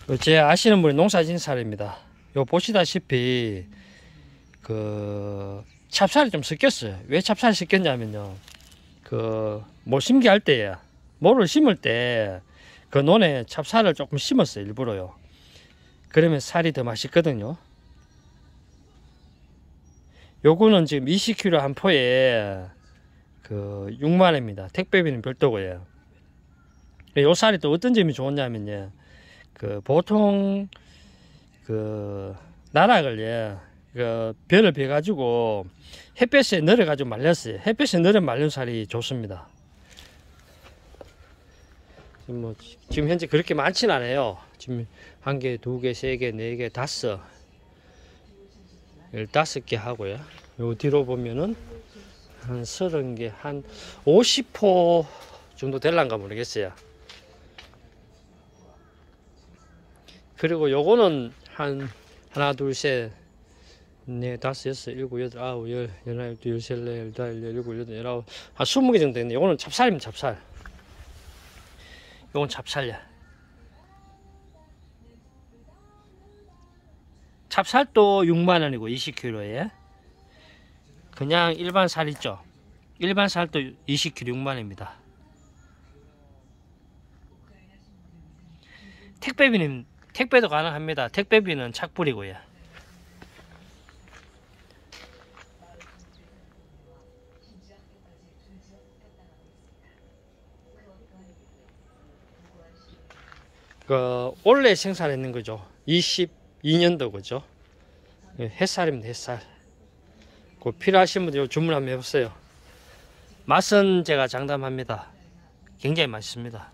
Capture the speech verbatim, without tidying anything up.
제 아시는 분이 농사진 쌀입니다. 요 보시다시피 그 찹쌀이 좀 섞였어요. 왜 찹쌀이 섞였냐면요, 그 뭐 심기 할 때에 모를 심을 때 그 논에 찹쌀을 조금 심었어요, 일부러요. 그러면 쌀이 더 맛있거든요. 요거는 지금 이십 킬로그램 한 포에 그 육만 원입니다. 택배비는 별도고요. 요 쌀이 또 어떤 점이 좋냐면요, 그 보통 그 나락을 예, 그 벼를 베 가지고 햇볕에 널어 가지고 말렸어요. 햇볕에 널어 말린 쌀이 좋습니다. 지금 뭐 지금 현재 그렇게 많지는 않아요. 지금 한 개, 두 개, 세 개, 네 개, 다섯, 열다섯 개 하고요. 요 뒤로 보면은 한 서른 개, 한 오십 포 정도 될란가 모르겠어요. 그리고 요거는 한 하나, 둘, 셋, 넷, 다섯, 여섯, 일곱, 여덟, 아홉, 열, 열하나, 열두, 열세, 열네, 열다섯, 열일곱, 열여덟, 열아홉, 한 스무 개 정도 있네. 요거는 찹쌀입니다, 찹쌀. 요건 찹쌀이야. 찹쌀도 육만 원이고 이십 킬로그램에 그냥 일반 쌀 있죠. 일반 쌀도 이십 킬로그램 육만 원입니다. 택배비는 택배도 가능합니다. 택배비는 착불이고요. 그 올해 생산했는 거죠. 이십이 년도 그죠. 햇살입니다, 햇살. 그 필요하신 분들 주문 한번 해보세요. 맛은 제가 장담합니다. 굉장히 맛있습니다.